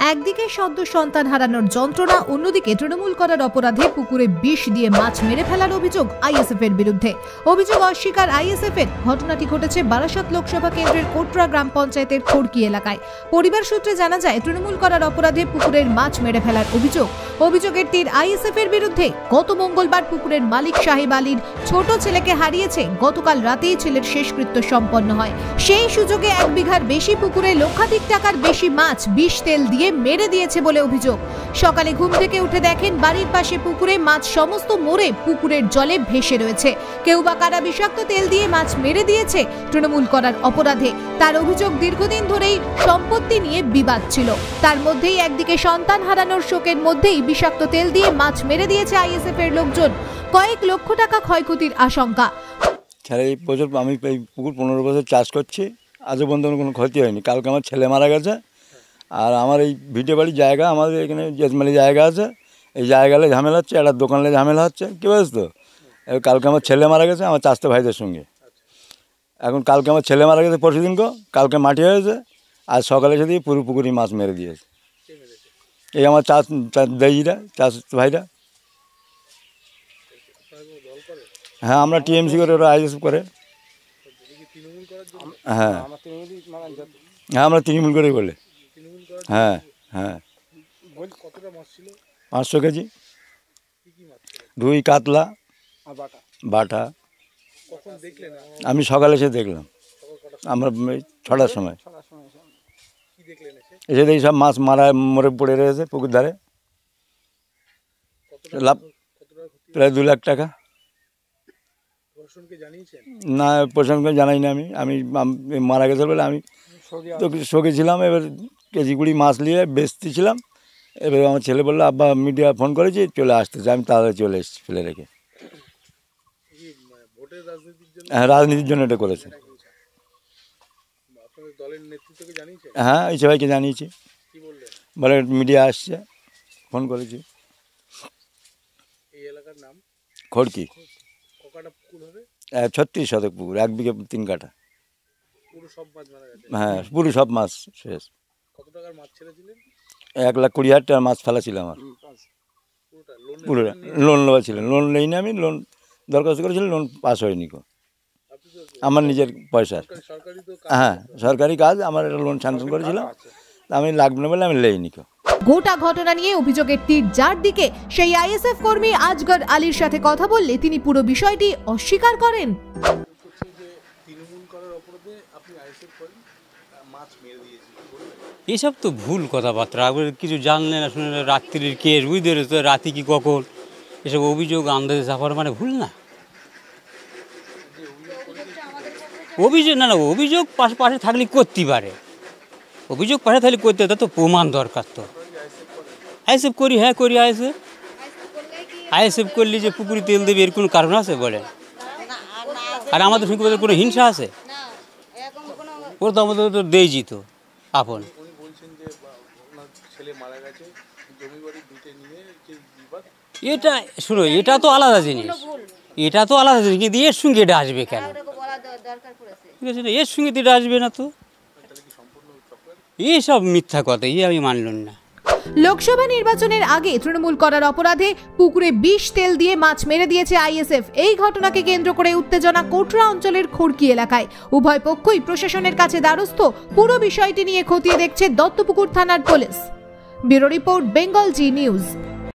একদিকে সদ্য সন্তান হারানোর যন্ত্রণা, অন্যদিকে তৃণমূল করার অপরাধে পুকুরে বিষ দিয়ে মাছ মেরে ফেলার অভিযোগ আইএসএফ এর বিরুদ্ধে। অভিযোগ অস্বীকার আইএসএফ এর। ঘটনাটি ঘটেছে বারাসাত লোকসভা কেন্দ্রের কোটরা গ্রাম পঞ্চায়েতের খড়কি এলাকায়। পরিবার সূত্রে জানা যায়, তৃণমূল করার অপরাধে পুকুরের মাছ মেরে ফেলার অভিযোগের তীর আইএসএফ এর বিরুদ্ধে। গত মঙ্গলবার পুকুরের মালিক সাহেব আলীর ছোট ছেলেকে হারিয়েছে। গতকাল রাতেই ছেলের শেষকৃত্য সম্পন্ন হয়। সেই সুযোগে 1 বিঘার বেশি পুকুরে লক্ষাধিক টাকার বেশি মাছ বিষ তেল দিয়ে মেরে দিয়েছে বলে অভিযোগ। সকালে ঘুম থেকে উঠে দেখেন বাড়ির পাশে পুকুরে মাছ সমস্ত মরে পুকুরের জলে ভেসে রয়েছে। কেউ বা কারা বিষাক্ত তেল দিয়ে মাছ মেরে দিয়েছে তৃণমূল করার অপরাধে। তার অভিযোগ, দীর্ঘদিন ধরেই সম্পত্তি নিয়ে বিবাদ ছিল। তার মধ্যেই একদিকে সন্তান হারানোর শোকের মধ্যেই বিষাক্ত তেল দিয়ে মাছ মেরে দিয়েছে আইএসএফ এর লোকজন। কয়েক লক্ষ টাকা ক্ষয়ক্ষতির আশঙ্কা। এই বছর আমি পুকুর 15 বছর চাষ করছি, আজও পর্যন্ত কোনো ক্ষতি হয়নি। কালকে আমার ছেলে মারা গেছে, আর আমার এই ভিটে বাড়ির জায়গা, আমাদের এখানে জেজমালি জায়গা আছে, এই জায়গালে ঝামেলা হচ্ছে, একটা দোকানে ঝামেলা হচ্ছে, কী বুঝছ তো। কালকে আমার ছেলে মারা গেছে আমার চাষতে ভাইদের সঙ্গে। এখন কালকে আমার ছেলে মারা গেছে পরশুদিনকে, কালকে মাটি হয়েছে, আর সকালে এসে দিয়ে পুরো পুকুরি মাছ মেরে দিয়েছে। এই আমার চাষ দেয়ীরা, চাষ ভাইরা। হ্যাঁ, আমরা টিএমসি করে, ওরা আইএসএফ করে। হ্যাঁ হ্যাঁ, আমরা তৃণমূল করে বলে। হ্যাঁ হ্যাঁ, 500 কেজি রুই, কাতলা, বাটা। আমি সকালে এসে দেখলাম, আমরা 6টার সময় এসে দেখি সব মাছ মরে পড়ে রয়েছে পুকুর ধারে। লাভ প্রায় 2 লাখ টাকা। না, প্রশাসনকে জানাই না। আমি মারা গেছে বলে আমি তো শোকে ছিলাম। এবার কেজি 20 মাছ নিয়ে বেচতেছিলাম। এবার আমার ছেলে বললো, আব্বা মিডিয়া ফোন করেছি, চলে আসতেছে। আমি তাড়াতাড়ি চলে এসেছি ফেলে রেখে। হ্যাঁ, রাজনীতির জন্য এটা করেছে। হ্যাঁ, এই সবাইকে জানিয়েছি, বলে মিডিয়া আসছে, ফোন করেছি। খড়কি 36 শতক পুকুর, 1 বিঘে 3 কাঠা। হ্যাঁ, পুরো সব মাছ শেষ। 1,20,000 টাকার মাছ ফেলা ছিল আমার। পুরো লোন নেওয়া ছিল, লোন নেইনি আমি। লোন দরখাস্ত করেছিল, লোন পাস হয়নি। আমার নিজের পয়সার। হ্যাঁ, সরকারি কাজ। আমার একটা লোন স্যাংশন করেছিল, আমি লাগবে না বলে আমি লেইনি। গোটা ঘটনা নিয়ে অভিযোগের তীর যার দিকে, সেই আইএসএফ কর্মী আজগর আলীর সাথে কথা বললে তিনি পুরো বিষয়টি অস্বীকার করেন। এসব তো ভুল কথাবার্তা, কিছু জানলে না শুনে, রাত্রির কেস বুঝতে পেরেছ, রাতে কি কখন এসব অভিযোগ আন্দাজে চাপার মানে ভুল না। অভিযোগ না, অভিযোগ পাশে থাকলে করতে পারে, অভিযোগ পাশে থাকলে করতে, তা তো প্রমাণ দরকার। তো আইএসএফ করি, হ্যাঁ করি। আইএসএফ করলে যে পুকুরে তেল দেবে এর কোনো কারণ আছে বলে? আর আমাদের সঙ্গে কোনো হিংসা আছে? ওরা তো আমাদের তো দেয়জি তো আপন। এটা শুনো, এটা তো আলাদা জিনিস, কিন্তু এর সঙ্গে এটা আসবে কেন? ঠিক আছে, এর সঙ্গে এটা আসবে না তো। এইসব মিথ্যা কথা, আমি মানলাম না। লোকসভা নির্বাচনের আগে তৃণমূল করার অপরাধে পুকুরে বিষ তেল দিয়ে মাছ মেরে দিয়েছে আইএসএফ। এই ঘটনাকে কেন্দ্র করে উত্তেজনা কোটরা অঞ্চলের খড়কি এলাকায়। উভয় পক্ষই প্রশাসনের কাছে দ্বারস্থ। পুরো বিষয়টি নিয়ে খতিয়ে দেখছে দত্তপুকুর থানার পুলিশ। Bureau report, Bengal Zee news.